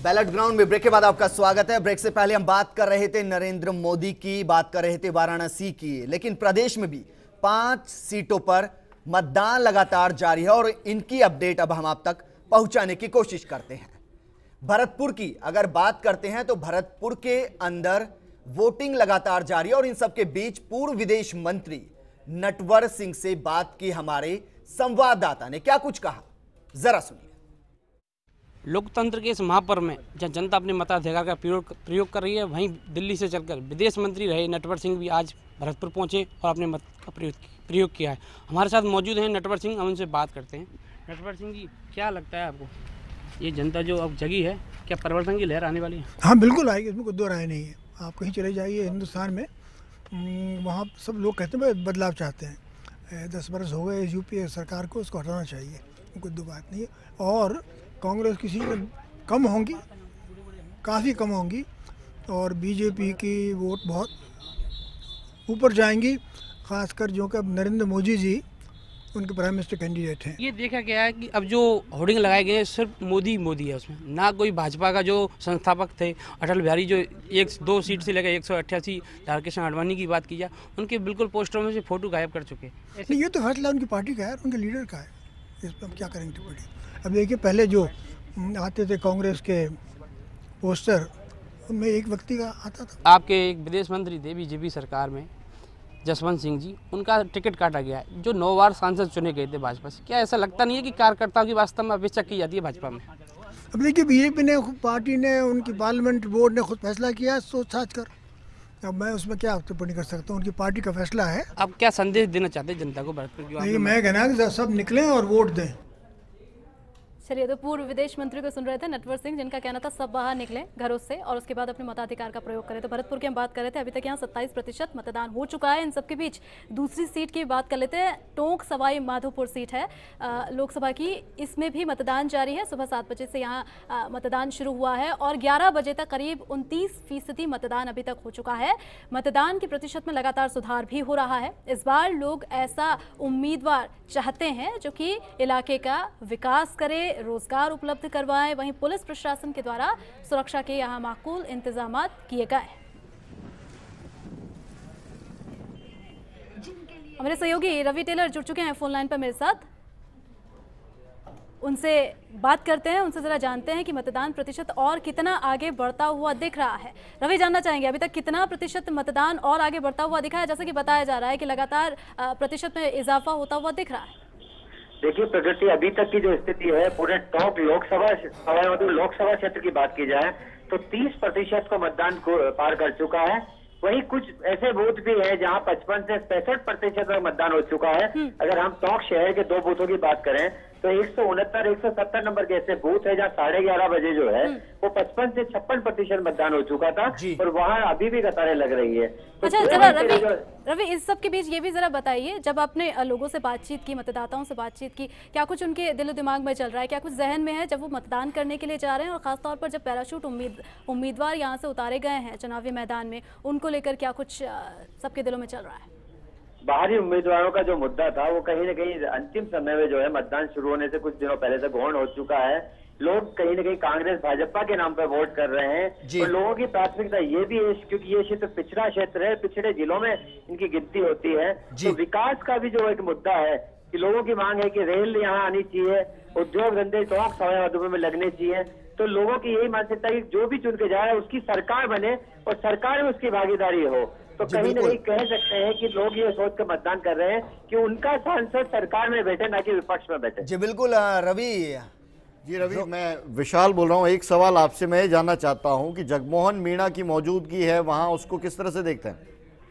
Ballot ground में break के बाद आपका स्वागत है। ब्रेक से पहले हम बात कर रहे थे नरेंद्र मोदी की, बात कर रहे थे वाराणसी की, लेकिन प्रदेश में भी 5 सीटों पर मतदान लगातार जारी है और इनकी अपडेट अब हम आप तक पहुंचाने की कोशिश करते हैं। भरतपुर की अगर बात करते हैं तो भरतपुर के अंदर वोटिंग लगातार जारी है और इन सबके बीच पूर्व विदेश मंत्री नटवर सिंह से बात की हमारे संवाददाता ने। क्या कुछ कहा, जरा सुनिए। लोकतंत्र के इस महापर्व में जहाँ जनता अपने मताधिकार का प्रयोग कर रही है, वहीं दिल्ली से चलकर विदेश मंत्री रहे नटवर सिंह भी आज भरतपुर पहुंचे और अपने मत का प्रयोग किया है। हमारे साथ मौजूद हैं नटवर सिंह, हम उनसे बात करते हैं। नटवर सिंह जी, क्या लगता है आपको, ये जनता जो अब जगी है, क्या परिवर्तन की लहर आने वाली है? हाँ, बिल्कुल आएगी, इसमें कोई दो राय नहीं है। आप कहीं चले जाइए हिंदुस्तान में, वहाँ सब लोग कहते हैं बदलाव चाहते हैं। 10 बरस हो गए यूपीए सरकार को, उसको हटाना चाहिए, कोई दो बात नहीं है। और कांग्रेस की सीटें कम होंगी, काफ़ी कम होंगी, और बीजेपी की वोट बहुत ऊपर जाएंगी, खासकर जो कि अब नरेंद्र मोदी जी उनके प्राइम मिनिस्टर कैंडिडेट हैं। ये देखा गया है कि अब जो होर्डिंग लगाए गए हैं सिर्फ मोदी मोदी है, उसमें ना कोई भाजपा का जो संस्थापक थे अटल बिहारी, जो 1-2 सीट से लेकर 188 लालकृष्ण आडवाणी की बात की जाए, उनके बिल्कुल पोस्टरों में से फोटो गायब कर चुके हैं। नहीं, ये तो फैसला उनकी पार्टी का है, उनके लीडर का है, इस पर हम क्या करेंगे टिप्पणी। अब देखिए, पहले जो आते थे कांग्रेस के पोस्टर, उनमें एक व्यक्ति का आता था। आपके एक विदेश मंत्री थे बीजेपी सरकार में, जसवंत सिंह जी, उनका टिकट काटा गया है, जो 9 बार सांसद चुने गए थे भाजपा से। क्या ऐसा लगता नहीं है कि कार्यकर्ताओं की वास्तव में अपेक्षा की जाती है भाजपा में? अब देखिए, बीजेपी ने, पार्टी ने, उनकी पार्लियामेंट बोर्ड ने खुद फैसला किया सोच साझ कर। अब मैं उसमें क्या टिप्पणी कर सकता हूँ, उनकी पार्टी का फैसला है। अब क्या संदेश देना चाहते हैं जनता को भरतपुर की? नहीं, मैं कहना कि सब निकलें और वोट दें। चलिए, तो पूर्व विदेश मंत्री को सुन रहे थे नटवर सिंह, जिनका कहना था सब बाहर निकले घरों से और उसके बाद अपने मताधिकार का प्रयोग करें। तो भरतपुर की हम बात कर रहे थे, अभी तक यहाँ 27% मतदान हो चुका है। इन सबके बीच दूसरी सीट की बात कर लेते हैं। टोंक सवाई माधोपुर सीट है लोकसभा की, इसमें भी मतदान जारी है। सुबह 7 बजे से यहाँ मतदान शुरू हुआ है और 11 बजे तक करीब 29% मतदान अभी तक हो चुका है। मतदान के प्रतिशत में लगातार सुधार भी हो रहा है। इस बार लोग ऐसा उम्मीदवार चाहते हैं जो कि इलाके का विकास करे, रोजगार उपलब्ध करवाएं। वहीं पुलिस प्रशासन के द्वारा सुरक्षा के यहाँ माकूल इंतजामात किए गए। हमारे सहयोगी रवि टेलर जुड़ चुके हैं फोन लाइन पर मेरे साथ, उनसे बात करते हैं, उनसे जरा जानते हैं कि मतदान प्रतिशत और कितना आगे बढ़ता हुआ दिख रहा है। रवि, जानना चाहेंगे अभी तक कितना प्रतिशत मतदान और आगे बढ़ता हुआ दिखा है? जैसे कि बताया जा रहा है कि लगातार प्रतिशत में इजाफा होता हुआ दिख रहा है। देखिए प्रगति, अभी तक की जो स्थिति है, पूरे टॉप लोकसभा क्षेत्र की बात की जाए तो 30% को मतदान को पार कर चुका है। वहीं कुछ ऐसे बूथ भी है जहां 55 से 65% तक मतदान हो चुका है। अगर हम टोंक शहर के 2 बूथों की बात करें तो 169, 170 नंबर के ऐसे बूथ है जहाँ 11:30 बजे जो है वो 55 से 56% मतदान हो चुका था और वहाँ अभी भी कतारें लग रही है। तो अच्छा, जरा रवि, इस सब के बीच ये भी जरा बताइए, जब आपने लोगों से बातचीत की, मतदाताओं से बातचीत की, क्या कुछ उनके दिलो दिमाग में चल रहा है, क्या कुछ जहन में है जब वो मतदान करने के लिए जा रहे हैं? और खासतौर पर जब पैराशूट उम्मीदवार यहाँ से उतारे गए हैं चुनावी मैदान में, उनको लेकर क्या कुछ सबके दिलों में चल रहा है? बाहरी उम्मीदवारों का जो मुद्दा था वो कहीं न कहीं अंतिम समय में जो है मतदान शुरू होने से कुछ दिनों पहले से गौण हो चुका है। लोग कहीं न कहीं कांग्रेस भाजपा के नाम पर वोट कर रहे हैं और लोगों की प्राथमिकता ये भी है, क्योंकि ये क्षेत्र पिछड़ा क्षेत्र है, पिछड़े जिलों में इनकी गिनती होती है। तो विकास का भी जो एक मुद्दा है कि लोगों की मांग है कि रेल यहाँ आनी चाहिए, उद्योग धंधे टोंक सवाई माधोपुर में लगने चाहिए। तो लोगों की यही मानसिकता है कि जो भी चुन के जा रहा है उसकी सरकार बने और सरकार में उसकी भागीदारी हो। तो कहीं न कहीं कह सकते हैं कि लोग ये सोच कर मतदान कर रहे हैं कि उनका सांसद सरकार में बैठे, ना कि विपक्ष में बैठे। जी बिल्कुल। रवि जी रवि, मैं विशाल बोल रहा हूँ। एक सवाल आपसे मैं जानना चाहता हूँ कि जगमोहन मीणा की मौजूदगी है वहाँ, उसको किस तरह से देखते हैं?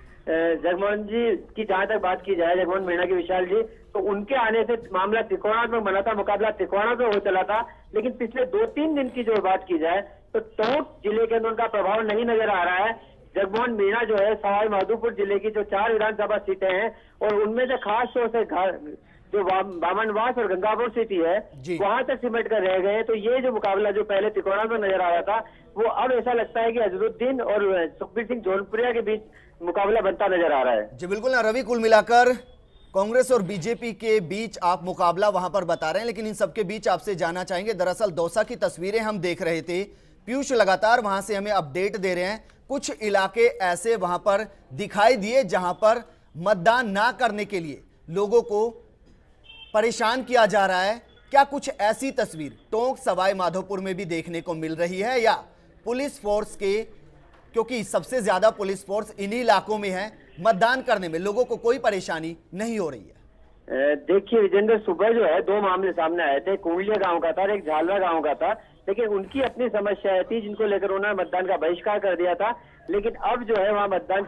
जगमोहन जी की जहाँ तक बात की जाए, जगमोहन मीणा की, विशाल जी, तो उनके आने से मामला त्रिकोणात्मक बना था, मुकाबला त्रिकोणात्मक हो चला था। लेकिन पिछले 2-3 दिन की जो बात की जाए तो टोंक जिले के अंदर उनका प्रभाव नहीं नजर आ रहा है। जगमोहन मीणा जो है सवाई माधोपुर जिले की जो 4 विधानसभा सीटें हैं और उनमें से खास तौर से जो बामनवास और गंगापुर सिटी है वहां तक सिमट कर रह गए। तो ये जो मुकाबला जो पहले त्रिकोणात्मक नजर आ रहा था वो अब ऐसा लगता है कि अजरुद्दीन और सुखबीर सिंह जौनपुरिया के बीच मुकाबला बनता नजर आ रहा है। जी बिल्कुल। रवि, कुल मिलाकर कांग्रेस और बीजेपी के बीच आप मुकाबला वहां पर बता रहे हैं, लेकिन इन सबके बीच आपसे जानना चाहेंगे, दरअसल दौसा की तस्वीरें हम देख रहे थे, पीयूष लगातार वहां से हमें अपडेट दे रहे हैं, कुछ इलाके ऐसे वहां पर दिखाई दिए जहां पर मतदान ना करने के लिए लोगों को परेशान किया जा रहा है। क्या कुछ ऐसी तस्वीर टोंक सवाई माधोपुर में भी देखने को मिल रही है, या पुलिस फोर्स के, क्योंकि सबसे ज्यादा पुलिस फोर्स इन्हीं इलाकों में है, मतदान करने में लोगों को कोई परेशानी नहीं हो रही है? देखिए विजेंद्र, सुबह जो है 2 मामले सामने आए थे, कुंडलिया गांव का था और एक झालरा गांव का था, लेकिन उनकी अपनी समस्याएं थी जिनको लेकर उन्होंने मतदान का बहिष्कार कर दिया था। लेकिन अब जो है वहाँ मतदान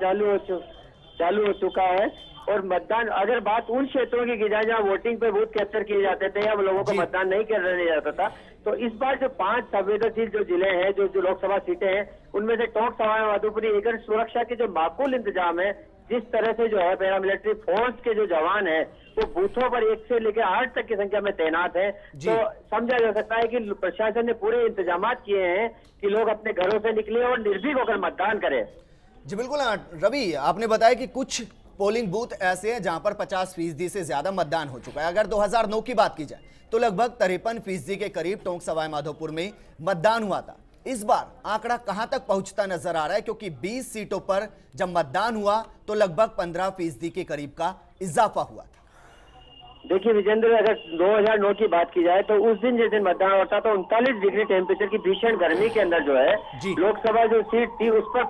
चालू हो चुका है। और मतदान, अगर बात उन क्षेत्रों की की जाए जहाँ वोटिंग पे बूथ कैप्चर किए जाते थे या लोगों को मतदान नहीं करने जाता था, तो इस बार जो 5 संवेदनशील जो जिले हैं, जो लोकसभा सीटें हैं, उनमें से टोंक सवाई माधोपुर एक सुरक्षा के जो माकूल इंतजाम है, जिस तरह से जो है पैरामिलिट्री फोर्स के जो जवान है वो बूथों पर 1 से लेकर 8 तक की संख्या में तैनात है, तो समझा जा सकता है कि प्रशासन ने पूरे इंतजाम किए हैं कि लोग अपने घरों से निकले और निर्भीक होकर मतदान करें। जी बिल्कुल रवि, आपने बताया कि कुछ पोलिंग बूथ ऐसे हैं जहां पर 50% से ज्यादा मतदान हो चुका है। अगर 2009 की बात की जाए तो लगभग 53% के करीब टोंक सवाई माधोपुर में मतदान हुआ था। इस बार आंकड़ा कहां तक पहुंचता नजर आ रहा है, क्योंकि 20 सीटों पर जब मतदान हुआ तो लगभग 15% के करीब का इजाफा हुआ था। देखिए विजेंद्र, अगर 2009 की बात की जाए तो उस दिन जिस दिन मतदान होता तो 39 डिग्री टेम्परेचर की भीषण गर्मी के अंदर जो है लोकसभा जो सीट थी उस पर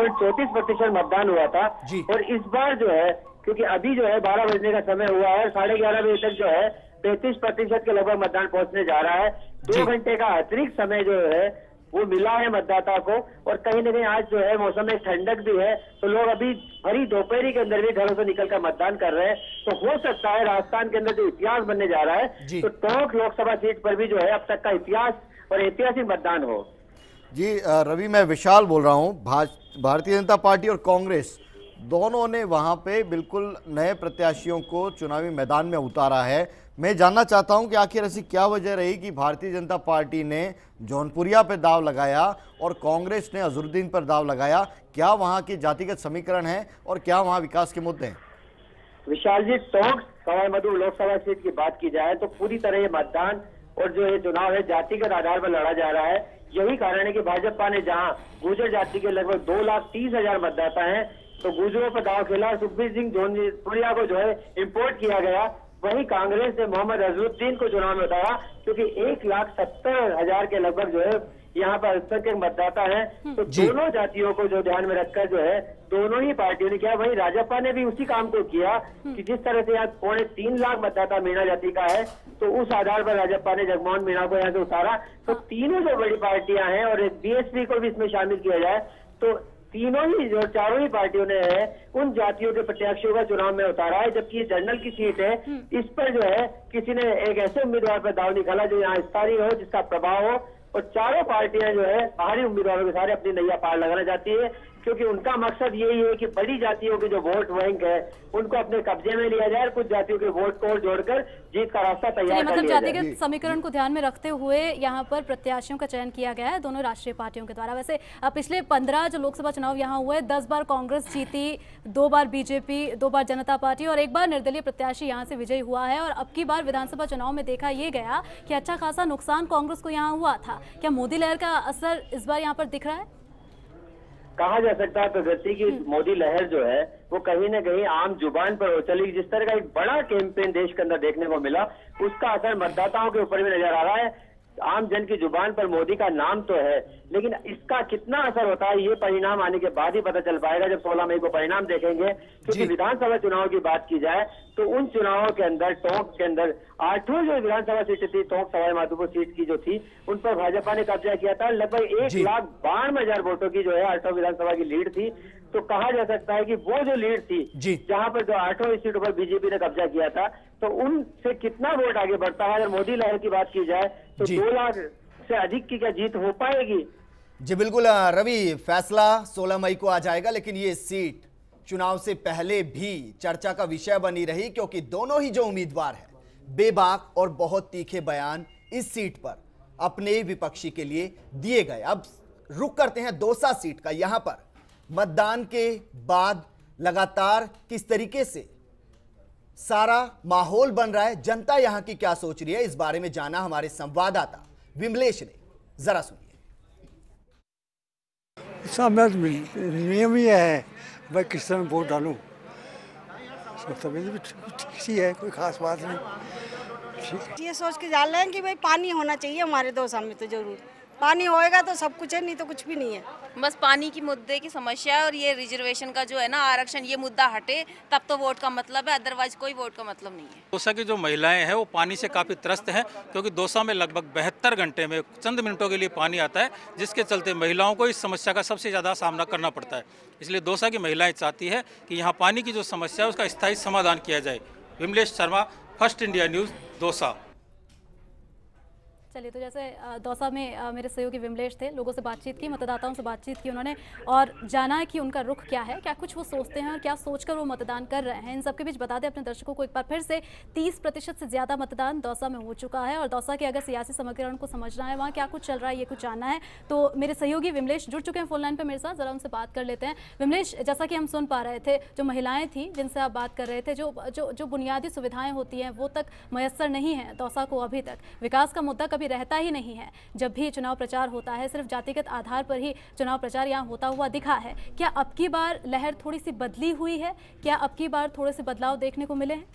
55.34% मतदान हुआ था। और इस बार जो है, क्योंकि अभी जो है 12 बजने का समय हुआ है और 11:30 बजे तक जो है 33% के लगभग मतदान पहुंचने जा रहा है। 2 घंटे का अतिरिक्त समय जो है वो मिला है मतदाता को। और कहीं न कहीं आज जो है मौसम में ठंडक भी है, तो लोग अभी भरी दोपहरी के अंदर भी घरों से निकलकर मतदान कर रहे हैं। तो हो सकता है राजस्थान के अंदर जो इतिहास बनने जा रहा है, तो टोंक लोकसभा सीट पर भी जो है अब तक का इतिहास और ऐतिहासिक मतदान हो। जी रवि, मैं विशाल बोल रहा हूँ। भारतीय जनता पार्टी और कांग्रेस दोनों ने वहाँ पे बिल्कुल नए प्रत्याशियों को चुनावी मैदान में उतारा है। मैं जानना चाहता हूं कि आखिर ऐसी क्या वजह रही कि भारतीय जनता पार्टी ने जौनपुरिया पे दाव लगाया और कांग्रेस ने अजहरुद्दीन पर दाव लगाया? क्या वहां के जातिगत समीकरण है और क्या वहां विकास के मुद्दे हैं? विशाल जी, टोंक सवाई माधोपुर लोकसभा सीट की बात की जाए तो पूरी तरह ये मतदान और जो ये चुनाव है जातिगत आधार पर लड़ा जा रहा है। यही कारण है कि भाजपा ने जहाँ गुर्जर जाति के लगभग 2,30,000 मतदाता है, तो गुर्जरों पर दाव खेला। सुखबीर सिंह जौनपुरिया को जो है इम्पोर्ट किया गया। वहीं कांग्रेस ने मोहम्मद अजहरुद्दीन को चुनाव में उतारा, क्योंकि 1,70,000 के लगभग जो है यहाँ पर अल्पसंख्यक मतदाता है। तो दोनों जातियों को जो ध्यान में रखकर जो है दोनों ही पार्टियों ने किया। वहीं राजपा ने भी उसी काम को किया कि जिस तरह से यहाँ 3.25 लाख मतदाता मीणा जाति का है, तो उस आधार पर राजपा ने जगमोहन मीणा को यहाँ से उतारा। तो तीनों जो बड़ी पार्टियां हैं और बीएसपी को भी इसमें शामिल किया जाए तो तीनों ही जो चारों ही पार्टियों ने है उन जातियों के प्रत्याशियों का चुनाव में उतारा है। जबकि ये जनरल की सीट है, इस पर जो है किसी ने एक ऐसे उम्मीदवार पर दाव निकाला जो यहाँ स्थानीय हो, जिसका प्रभाव हो। और चारों पार्टियां जो है बाहरी उम्मीदवारों के सारे अपनी नैया पार लगाना चाहती है, क्योंकि उनका मकसद यही है कि बड़ी जातियों के जो वोट बैंक है उनको अपने कब्जे में लिया जाए और कुछ जातियों के वोट को जोड़कर जीत का रास्ता तैयार कर लिया जाए। जातिगत समीकरण को ध्यान में रखते हुए यहाँ पर प्रत्याशियों का चयन किया गया है दोनों राष्ट्रीय पार्टियों के द्वारा। वैसे पिछले 15 जो लोकसभा चुनाव यहाँ हुए, 10 बार कांग्रेस जीती, 2 बार बीजेपी, 2 बार जनता पार्टी और 1 बार निर्दलीय प्रत्याशी यहाँ से विजयी हुआ है। और अब की बार विधानसभा चुनाव में देखा ये गया कि अच्छा खासा नुकसान कांग्रेस को यहाँ हुआ था। क्या मोदी लहर का असर इस बार यहाँ पर दिख रहा है? कहा जा सकता है प्रगति की मोदी लहर जो है वो कहीं न कहीं आम जुबान पर चली। जिस तरह का एक बड़ा कैंपेन देश के अंदर देखने को मिला, उसका असर मतदाताओं के ऊपर भी नजर आ रहा है। आम जन की जुबान पर मोदी का नाम तो है, लेकिन इसका कितना असर होता है ये परिणाम आने के बाद ही पता चल पाएगा, जब 16 मई को परिणाम देखेंगे। क्योंकि विधानसभा चुनाव की बात की जाए तो उन चुनावों के अंदर टोंक के अंदर 8वीं जो विधानसभा सीट थी, टोंक सवाई माधोपुर सीट की जो थी, उन पर भाजपा ने कब्जा किया था। लगभग 1,92,000 वोटों की जो है 8वीं विधानसभा की लीड थी। तो कहा जा सकता है कि वो जो लीड थी जहां पर जो 8वीं सीटों पर बीजेपी ने कब्जा किया था, तो उनसे कितना वोट आगे बढ़ता है। अगर मोदी लहर की बात की जाए तो 2 लाख से अधिक की क्या जीत हो पाएगी? जी बिल्कुल रवि, फैसला 16 मई को आ जाएगा, लेकिन ये सीट चुनाव से पहले भी चर्चा का विषय बनी रही, क्योंकि दोनों ही जो उम्मीदवार हैं बेबाक और बहुत तीखे बयान इस सीट पर अपने विपक्षी के लिए दिए गए। अब रुक करते हैं दौसा सीट का। यहां पर मतदान के बाद लगातार किस तरीके से सारा माहौल बन रहा है, जनता यहां की क्या सोच रही है, इस बारे में जाना हमारे संवाददाता विमलेश ने। जरा सुनिए। समय नियम ही है भाई किस समय वोट डालूं, तभी भी ठीक सी है, कोई खास बात नहीं। ये सोच के डाल रहे हैं कि भाई पानी होना चाहिए हमारे दौसा में, तो जरूर पानी होएगा तो सब कुछ है, नहीं तो कुछ भी नहीं है। बस पानी की मुद्दे की समस्या है और ये रिजर्वेशन का जो है ना आरक्षण, ये मुद्दा हटे तब तो वोट का मतलब है, अदरवाइज कोई वोट का मतलब नहीं है। दौसा की जो महिलाएं हैं वो पानी से काफ़ी त्रस्त हैं, क्योंकि दौसा में लगभग 72 घंटे में चंद मिनटों के लिए पानी आता है, जिसके चलते महिलाओं को इस समस्या का सबसे ज़्यादा सामना करना पड़ता है। इसलिए दौसा की महिलाएं चाहती है कि यहाँ पानी की जो समस्या है उसका स्थायी समाधान किया जाए। Vimlesh Sharma, first India news, Dausa. चलिए, तो जैसे दौसा में मेरे सहयोगी विमलेश थे, लोगों से बातचीत की, मतदाताओं से बातचीत की उन्होंने, और जाना है कि उनका रुख क्या है, क्या कुछ वो सोचते हैं और क्या सोचकर वो मतदान कर रहे हैं। इन सबके बीच बता दें अपने दर्शकों को एक बार फिर से 30% से ज़्यादा मतदान दौसा में हो चुका है, और दौसा के अगर सियासी समीकरण को समझना है, वहाँ क्या कुछ चल रहा है, ये कुछ जानना है, तो मेरे सहयोगी विमलेश जुड़ चुके हैं फोन लाइन पर मेरे साथ, ज़रा उनसे बात कर लेते हैं। विमलेश, जैसा कि हम सुन पा रहे थे, जो महिलाएँ थी जिनसे आप बात कर रहे थे, जो बुनियादी सुविधाएँ होती हैं वो तक मैसर नहीं है दौसा को अभी तक, विकास का मुद्दा कभी रहता ही नहीं है। जब भी चुनाव प्रचार होता है सिर्फ जातिगत आधार पर ही चुनाव प्रचार यहाँ होता हुआ दिखा है। क्या अब की बार लहर थोड़ी सी बदली हुई है? क्या अब की बार थोड़े से बदलाव देखने को मिले हैं?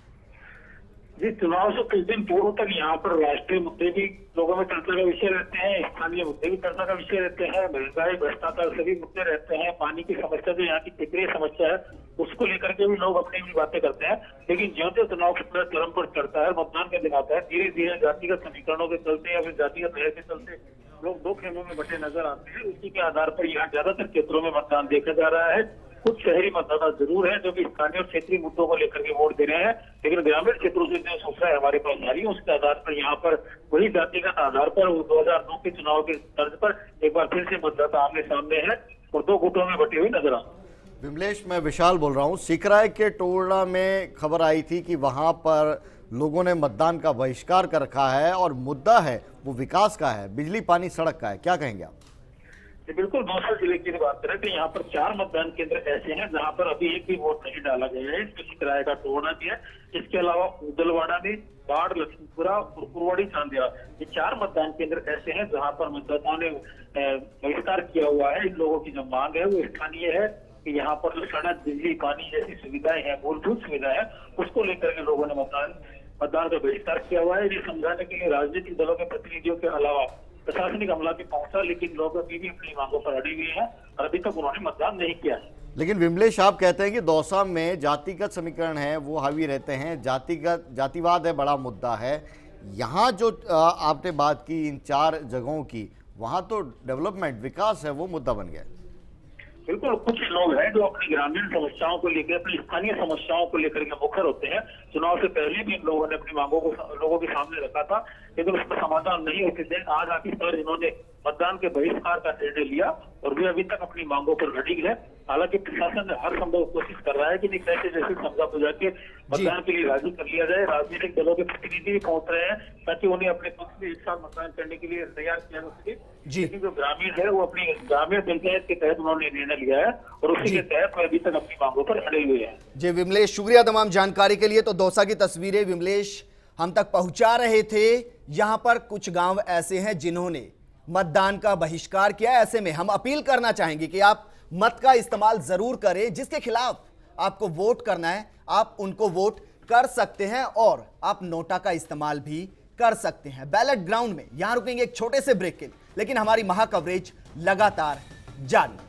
जी, चुनाव से कुछ दिन पूर्व तक यहाँ पर राष्ट्रीय मुद्दे भी लोगों में चर्चा का विषय रहते हैं, स्थानीय मुद्दे भी चर्चा का विषय रहते हैं, महंगाई, भ्रष्टाचार सभी मुद्दे रहते हैं, पानी की समस्या जो यहाँ की क्षेत्रीय समस्या है उसको लेकर के भी लोग अपनी भी बातें करते हैं। लेकिन ज्यों ज्यों चुनाव का चरम पर चढ़ता है, मतदान का दिन आता है, धीरे धीरे जातिगत समीकरणों के चलते या फिर जातिगत लहर के चलते लोग दो खेमों में बटे नजर आते हैं। उसी के आधार पर यहाँ ज्यादातर क्षेत्रों में मतदान देखा जा रहा है। कुछ शहरी मतदाता जरूर है जो कि स्थानीय और क्षेत्रीय मुद्दों को लेकर के वोट दे रहे हैं, लेकिन ग्रामीण क्षेत्रों से जो सूचना है हमारे पास आ रही है उसके आधार पर यहाँ पर वही जातिगत आधार पर 2009 के चुनाव के तर्ज पर एक बार फिर से मतदाता आमने सामने है और दो गुटों में बटे हुए नजर आ रहे हैं। विमलेश, मैं विशाल बोल रहा हूँ। सिकराय के टोड़ा में खबर आई थी कि वहां पर लोगों ने मतदान का बहिष्कार कर रखा है और मुद्दा है वो विकास का है, बिजली, पानी, सड़क का है। क्या कहेंगे आप? बिल्कुल, दौसा जिले की बात करें तो यहाँ पर 4 मतदान केंद्र ऐसे हैं जहाँ पर अभी एक भी वोट नहीं डाला गया है। इसमें सिकराय का टोड़ा भी है, इसके अलावा उदलवाड़ा में, बाढ़, लक्ष्मीपुरा और कुरवाड़ी, चांदिया, ये 4 मतदान केंद्र ऐसे हैं जहाँ पर मतदाताओं ने बहिष्कार किया हुआ है। इन लोगों की जो मांग है वो स्थानीय है कि यहाँ पर सड़क, बिजली, पानी जैसी सुविधाएं हैं, मूलभूत सुविधाएं हैं, उसको लेकर के लोगों ने मतदान का बहिष्कार किया हुआ है। ये समझाने के लिए राजनीतिक दलों के प्रतिनिधियों के अलावा प्रशासनिक अमला भी पहुंचा, लेकिन लोग अभी भी अपनी मांगों पर अड़े हुए हैं और अभी तक उन्होंने मतदान नहीं किया है। लेकिन विमलेश, आप कहते हैं कि दौसा में जातिगत समीकरण है वो हावी रहते हैं, जातिवाद है बड़ा मुद्दा है। यहाँ जो आपने बात की इन 4 जगहों की, वहाँ तो डेवलपमेंट, विकास है वो मुद्दा बन गया। बिल्कुल, कुछ लोग हैं जो अपनी ग्रामीण समस्याओं को लेकर, अपनी स्थानीय समस्याओं को लेकर के मुखर होते हैं। चुनाव से पहले भी इन लोगों ने अपनी मांगों को लोगों के सामने रखा था, लेकिन उसका समाधान नहीं होते थे। आज आखिरकार इन्होंने मतदान के बहिष्कार का निर्णय लिया और वे अभी तक अपनी मांगों पर अड़िग है। हालांकि प्रशासन हर संभव कोशिश कर रहा है कि नहीं कैसे जैसे समझा बुझा के मतदान के लिए राजी कर लिया जाए। राजनीतिक दलों के प्रतिनिधि भी पहुंच रहे हैं ताकि उन्हें अपने पक्ष में एक साथ मतदान करने के लिए तैयार किया जा सके। लेकिन जो ग्रामीण है वो अपनी ग्रामीण पंचायत के तहत उन्होंने निर्णय लिया है और उसी के तहत वे अभी तक अपनी मांगों पर अड़े हुए हैं। जी विमलेश, शुक्रिया तमाम जानकारी के लिए। तो दौसा की तस्वीरें विमलेश हम तक पहुंचा रहे थे। यहां पर कुछ गांव ऐसे हैं जिन्होंने मतदान का बहिष्कार किया। ऐसे में हम अपील करना चाहेंगे कि आप मत का इस्तेमाल जरूर करें। जिसके खिलाफ आपको वोट करना है आप उनको वोट कर सकते हैं और आप नोटा का इस्तेमाल भी कर सकते हैं। बैलेट ग्राउंड में यहां रुकेंगे एक छोटे से ब्रेक के लिए, लेकिन हमारी महा कवरेज लगातार जारी।